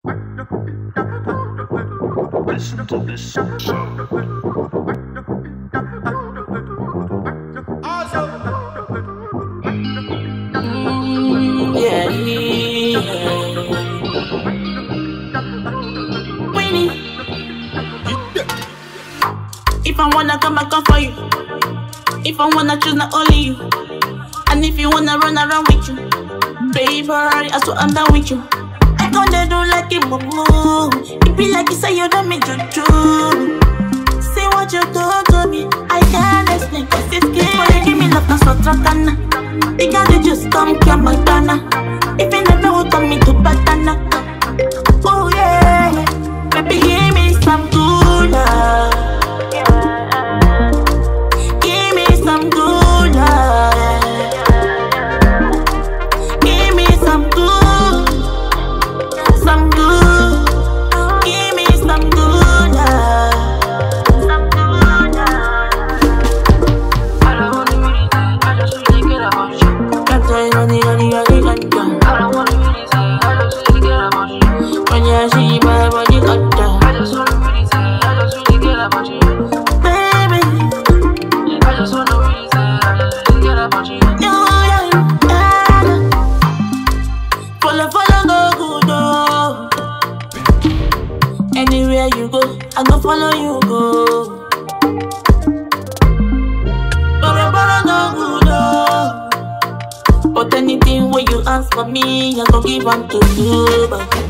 Listen to this song. Yeah. Wini. If I wanna come, I come for you. If I wanna choose, not only you. And if you wanna run around with you, baby, I swear I'm down with you. I gonna do like it, boo. It be like you say you don't make juju. Say what you do to me, I can't explain, cause it's scary. When you give me love, that's what I'm gonna. You gotta just come, come, Montana. If you never would come me to Batana. Oh yeah, baby, give me some good love. Give me some good love. Give me some good, some good. Give me some good love. Some good love. I don't wanna really say, I just really get about you. Can't tell you honey, honey, honey, honey. I don't wanna really say, I just really get about you. When you see my body got down, I just wanna really say, I just really get about you. Baby, I just wanna really say, I just really get about you. Yeah. Follow, follow, go good, oh. Anywhere you go, I go follow you, go. Follow, follow, go good, oh. But anything when you ask for me, I go give them to you, but